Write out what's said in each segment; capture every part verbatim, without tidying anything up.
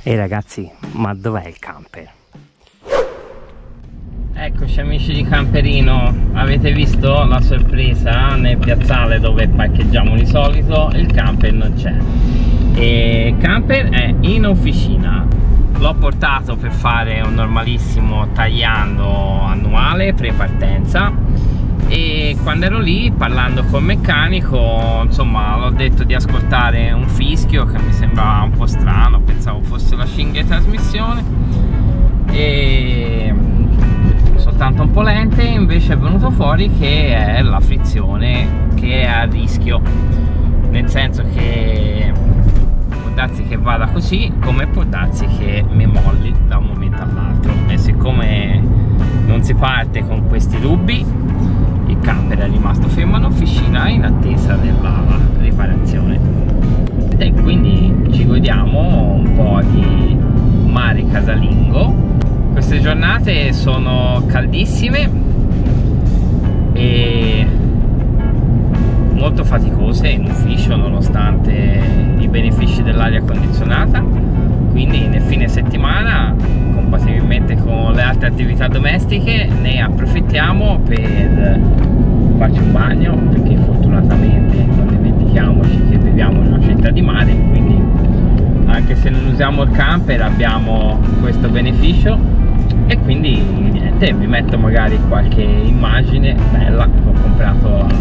Ehi ragazzi, ma dov'è il camper? Eccoci amici di Camperino, avete visto la sorpresa nel piazzale dove parcheggiamo di solito? Il camper non c'è. E il camper è in officina. L'ho portato per fare un normalissimo tagliando annuale pre-partenza, e quando ero lì parlando col meccanico, insomma, l'ho detto di ascoltare un fischio che mi sembrava un po' strano, pensavo fosse la cinghia di trasmissione, e soltanto un po' lente. Invece è venuto fuori che è la frizione che è a rischio, nel senso che può darsi che vada così, come può darsi che mi molli da un momento all'altro, e siccome non si parte con questi dubbi, il camper è rimasto fermo in officina in attesa della riparazione, e quindi ci godiamo un po' di mare casalingo. Queste giornate sono caldissime e molto faticose in ufficio, nonostante i benefici dell'aria condizionata, quindi nel fine settimana, compatibilmente con le altre attività domestiche, ne approfittiamo per farci un bagno, perché fortunatamente non dimentichiamoci che viviamo in una città di mare, quindi anche se non usiamo il camper abbiamo questo beneficio. E quindi niente, vi metto magari qualche immagine bella che ho comprato a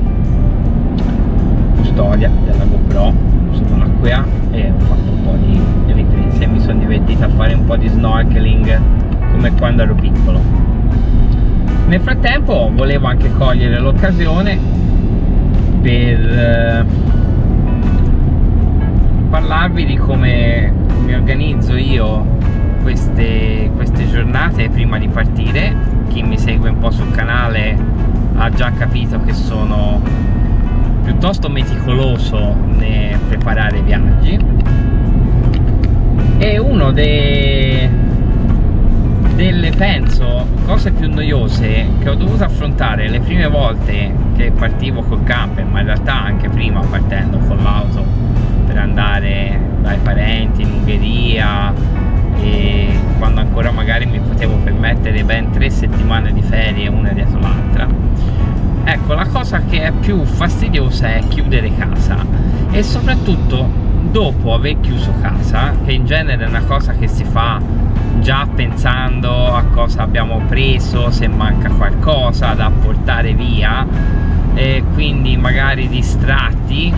custodia della GoPro sull'acquea, e ho fatto un po' di riprese, mi sono divertito a fare un po' di snorkeling come quando ero piccolo. Nel frattempo volevo anche cogliere l'occasione per eh, parlarvi di come mi organizzo io queste, queste giornate prima di partire. Chi mi segue un po' sul canale ha già capito che sono piuttosto meticoloso nel preparare viaggi, e uno dei delle penso cose più noiose che ho dovuto affrontare le prime volte che partivo col camper, ma in realtà anche prima, partendo con l'auto per andare dai parenti in Ungheria, e quando ancora magari mi potevo permettere ben tre settimane di ferie una dietro l'altra. Ecco, la cosa che è più fastidiosa è chiudere casa, e soprattutto dopo aver chiuso casa, che in genere è una cosa che si fa già pensando a cosa abbiamo preso, se manca qualcosa da portare via, e quindi magari distratti.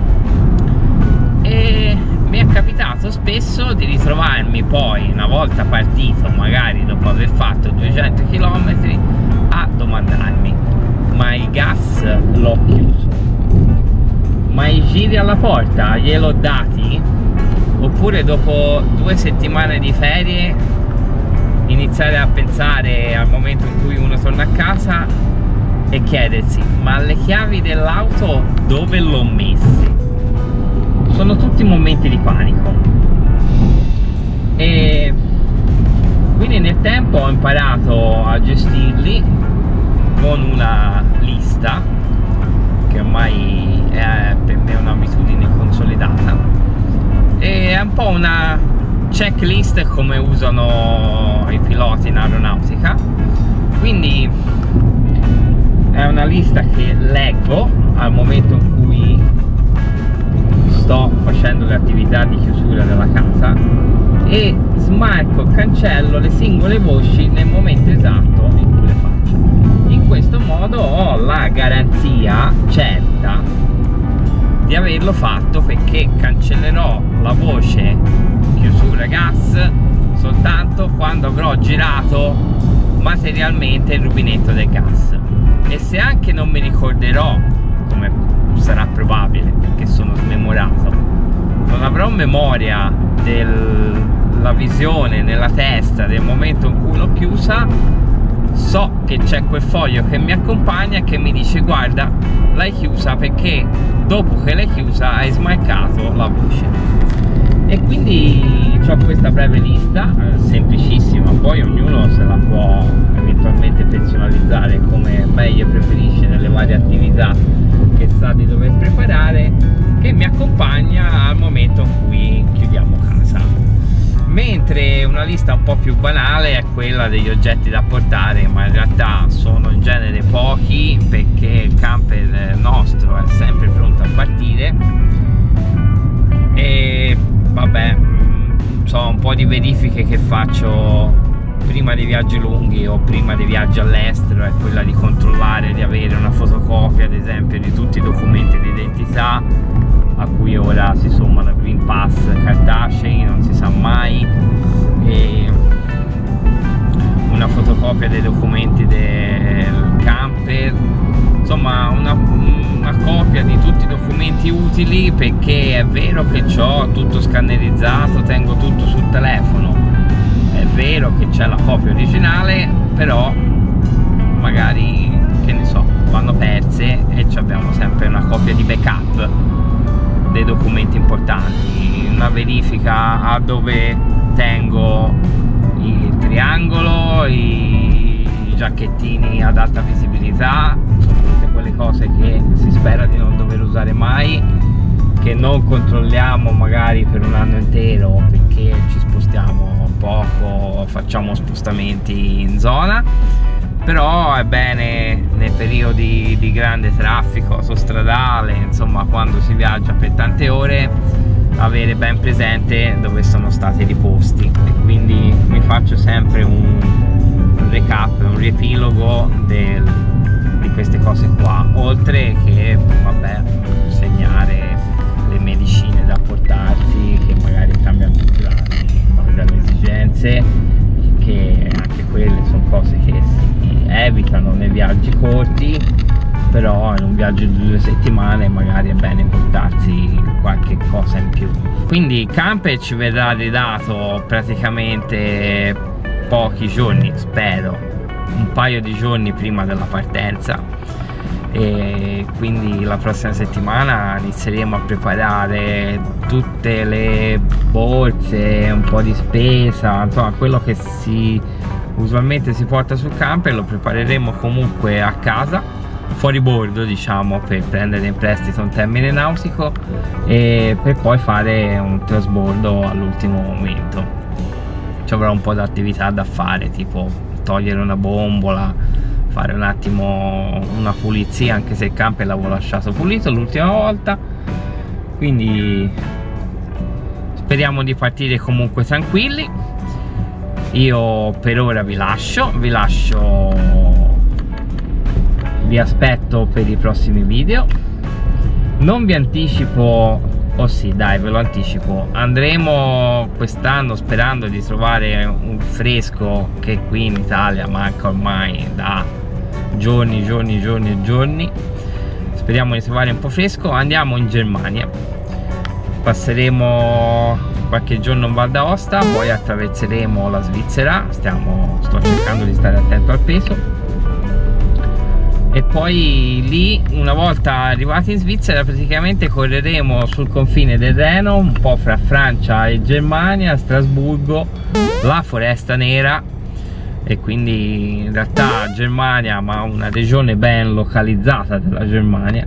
E mi è capitato spesso di ritrovarmi poi, una volta partito, magari dopo aver fatto duecento chilometri, a domandarmi: ma il gas l'ho chiuso? Ma i giri alla porta gliel'ho dati? Oppure dopo due settimane di ferie iniziare a pensare al momento in cui uno torna a casa e chiedersi: ma le chiavi dell'auto dove l'ho messe? Sono tutti momenti di panico, e quindi nel tempo ho imparato a gestirli con una lista che ormai è per me un'abitudine consolidata, e è un po' una checklist come usano i piloti in aeronautica. Quindi è una lista che leggo al momento in cui sto facendo le attività di chiusura della casa, e smarco, cancello le singole voci nel momento esatto in cui le faccio. In questo modo ho la garanzia certa di averlo fatto, perché cancellerò la voce chiusura gas soltanto quando avrò girato materialmente il rubinetto del gas. E se anche non mi ricorderò, come sarà probabile perché sono smemorato, non avrò memoria della visione nella testa del momento in cui l'ho chiusa, so che c'è quel foglio che mi accompagna e che mi dice: guarda, l'hai chiusa perché dopo che l'hai chiusa hai smarcato la voce. E quindi ho questa breve lista, eh, semplicissima, poi ognuno se la può eventualmente personalizzare come meglio preferisce nelle varie attività che sa di dover preparare, che mi accompagna al momento in cui chiudiamo casa. una lista un po' più banale è quella degli oggetti da portare, ma in realtà sono in genere pochi, perché il camper nostro è sempre pronto a partire. E vabbè, so, un po' di verifiche che faccio prima dei viaggi lunghi o prima dei viaggi all'estero è quella di controllare di avere una fotocopia, ad esempio, di tutti i documenti di identità, a cui ora si sommano Green Pass cartacei, non si sa mai, e una fotocopia dei documenti del camper, insomma una, una copia di tutti i documenti utili, perché è vero che ho tutto scannerizzato, tengo tutto sul telefono, è vero che c'è la copia originale, però magari, che ne so, vanno perse e abbiamo sempre una copia di backup dei documenti importanti, una verifica a dove tengo il triangolo, i giacchettini ad alta visibilità, tutte quelle cose che si spera di non dover usare mai, che non controlliamo magari per un anno intero perché ci spostiamo poco, facciamo spostamenti in zona. Però è bene nei periodi di grande traffico autostradale, insomma quando si viaggia per tante ore, avere ben presente dove sono stati riposti, e quindi mi faccio sempre un, un recap, un riepilogo del, di queste cose qua, oltre che vabbè, segnare le medicine da portarsi, che magari cambiano tutti gli anni in base alle esigenze, che anche quelle sono cose che si evitano nei viaggi corti, però in un viaggio di due settimane magari è bene portarsi qualche cosa in più. Quindi il camper ci verrà ridato praticamente pochi giorni, spero un paio di giorni prima della partenza, e quindi la prossima settimana inizieremo a preparare tutte le borse, un po' di spesa, insomma quello che si usualmente si porta sul camper lo prepareremo comunque a casa, fuori bordo, diciamo, per prendere in prestito un termine nautico, e per poi fare un trasbordo all'ultimo momento. Ci avrà un po' di attività da fare, tipo togliere una bombola, fare un attimo una pulizia, anche se il camper l'avevo lasciato pulito l'ultima volta. Quindi speriamo di partire comunque tranquilli. Io per ora vi lascio, vi lascio, vi aspetto per i prossimi video. Non vi anticipo, oh sì dai, ve lo anticipo, andremo quest'anno sperando di trovare un fresco che qui in Italia manca ormai da giorni, giorni, giorni e giorni. Speriamo di trovare un po' fresco. Andiamo in Germania, passeremo qualche giorno in Val d'Aosta, poi attraverseremo la Svizzera, stiamo, sto cercando di stare attento al peso, e poi lì, una volta arrivati in Svizzera, praticamente correremo sul confine del Reno, un po' fra Francia e Germania, Strasburgo, la Foresta Nera, e quindi in realtà Germania, ma una regione ben localizzata della Germania,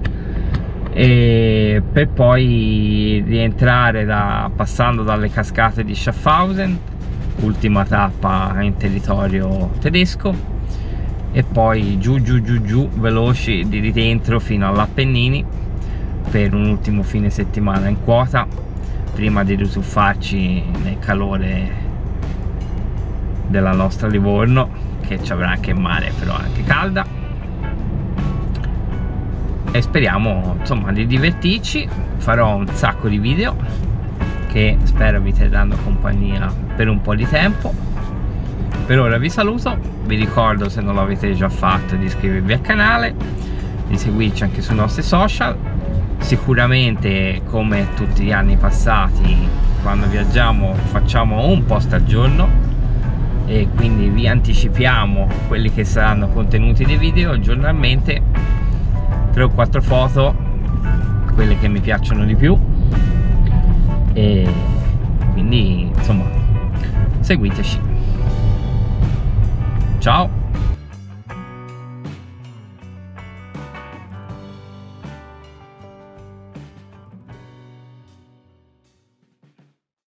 e per poi rientrare da, passando dalle cascate di Schaffhausen, ultima tappa in territorio tedesco, e poi giù giù giù giù veloci di rientro fino all'Appennini per un ultimo fine settimana in quota, prima di rituffarci nel calore della nostra Livorno, che ci avrà anche mare, però anche calda. E speriamo insomma di divertirci. Farò un sacco di video che spero vi terranno compagnia per un po' di tempo. Per ora vi saluto, vi ricordo, se non l'avete già fatto, di iscrivervi al canale, di seguirci anche sui nostri social. Sicuramente, come tutti gli anni passati, quando viaggiamo facciamo un post al giorno, e quindi vi anticipiamo quelli che saranno contenuti dei video giornalmente, tre o quattro foto, quelle che mi piacciono di più, e quindi insomma seguiteci. Ciao.